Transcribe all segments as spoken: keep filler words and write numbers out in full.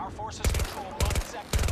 Our forces control one sector.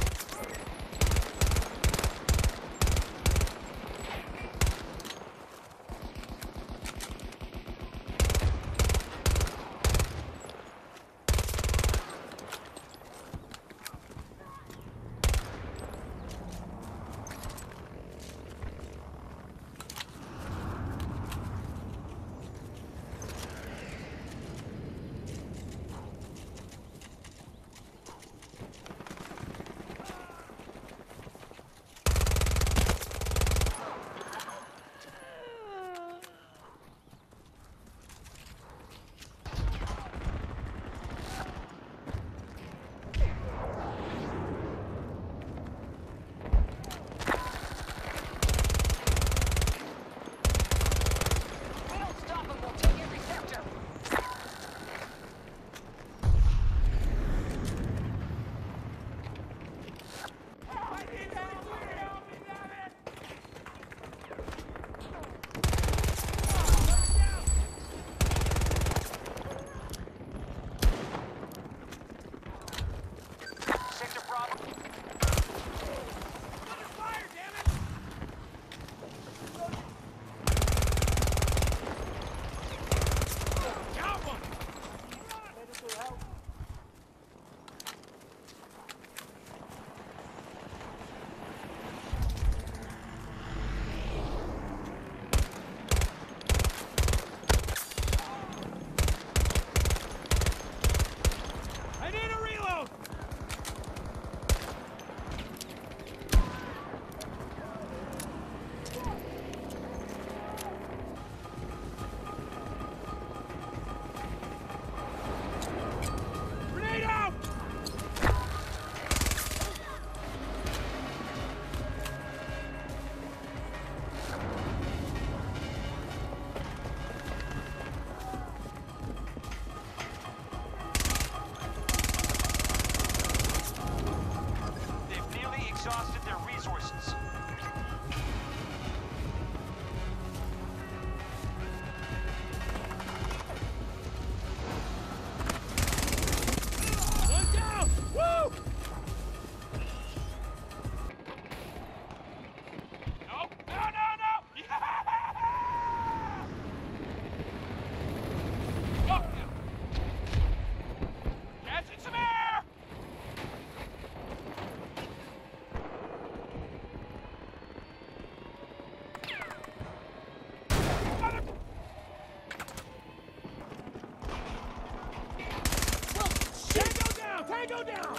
Go down!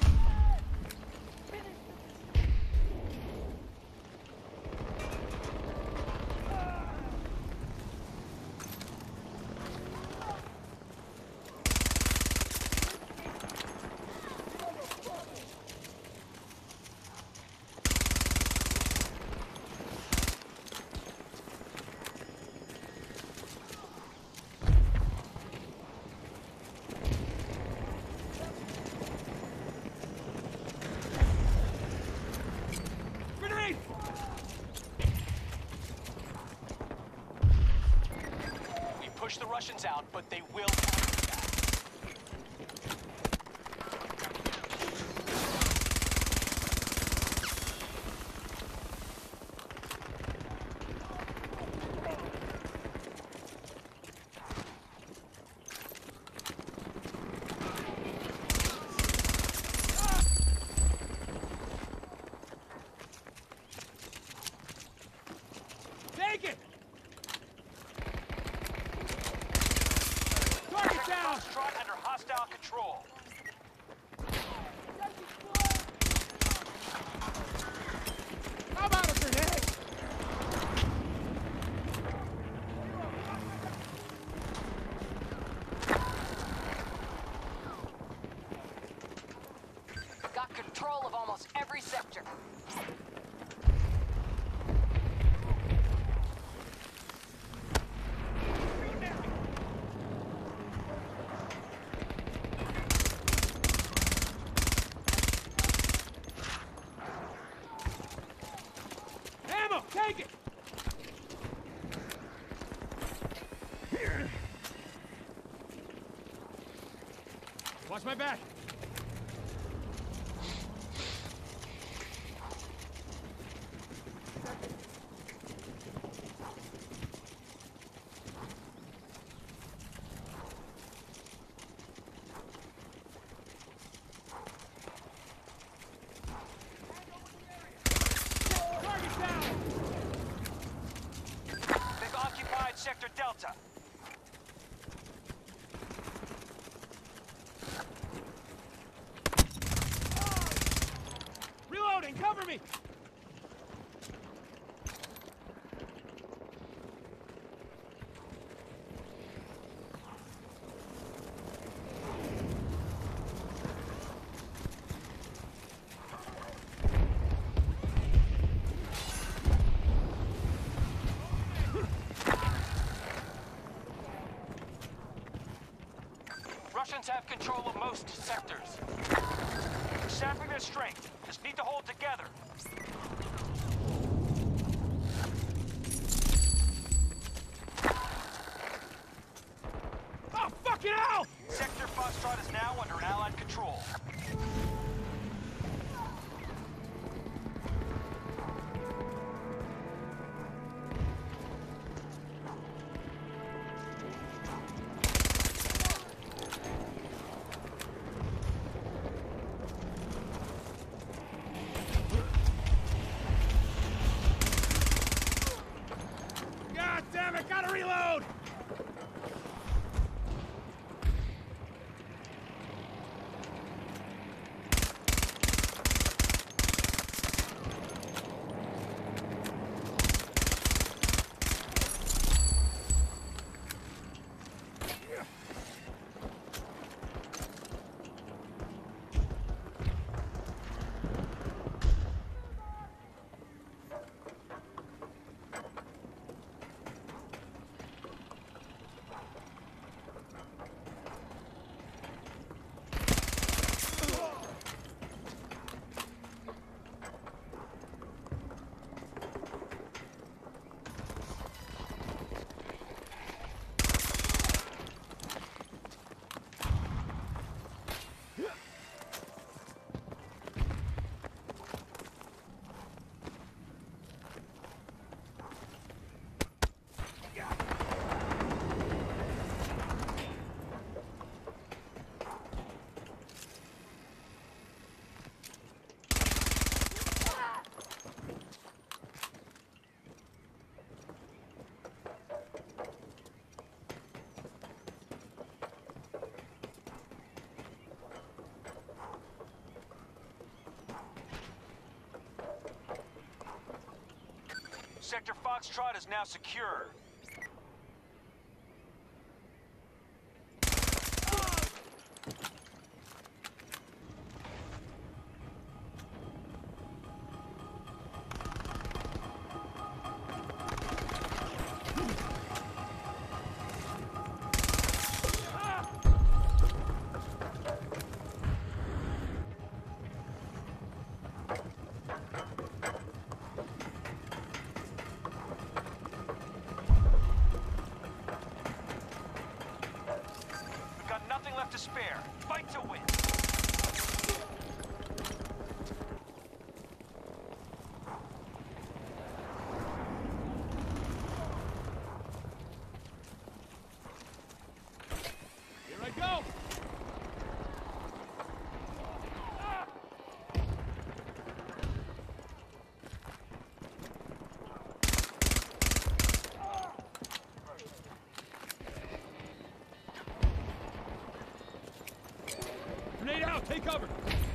Push the Russians out, but they will counter that. Take it! Struck under hostile control. How about a grenade? Got control of almost every sector. Take it! Watch my back. me! Russians have control of most sectors. Sapping their strength. Just need to hold together. Oh, fucking hell! Sector Foxtrot is now under Allied control. God damn it, gotta reload! Sector Foxtrot is now secure. We've got nothing left to spare. Fight to win. Here I go! Ah! Grenade out! Take cover!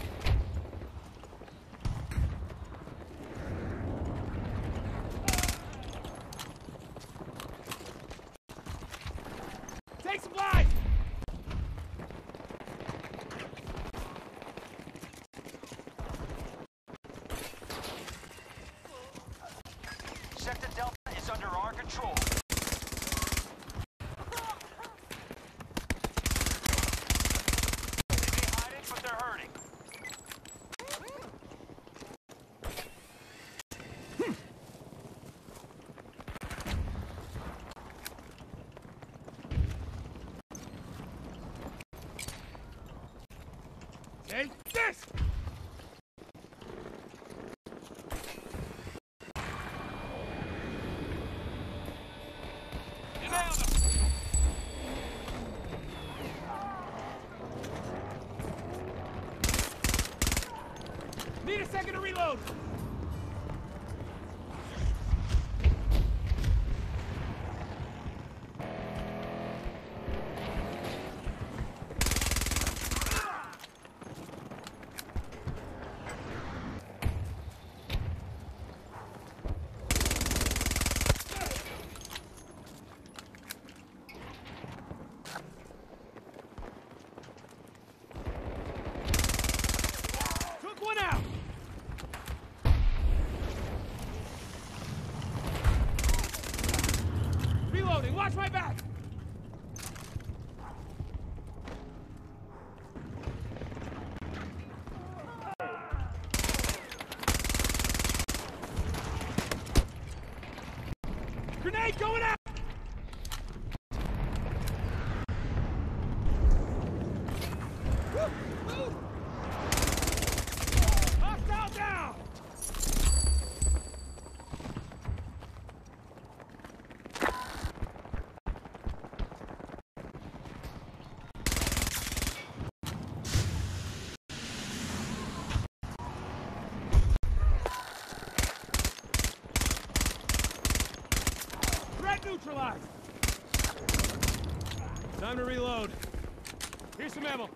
Take some light! Sector Delta is under our control. They may hide it, but they're hurting. Take this! You nailed him! Need a second to reload! Watch my back! Grenade going out! Woo! Move! Hostile down! Threat neutralized! Time to reload. Here's some ammo.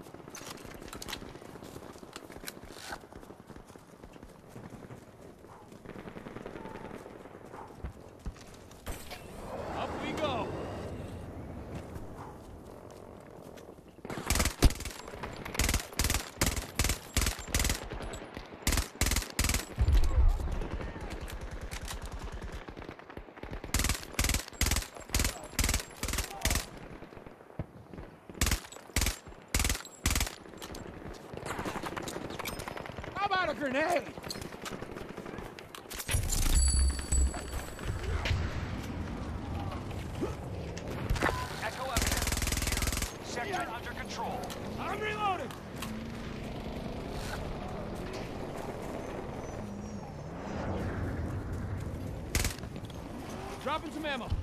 Up we go. How about a grenade? Echo evidence secure. Sector under control. I'm reloading. Dropping some ammo.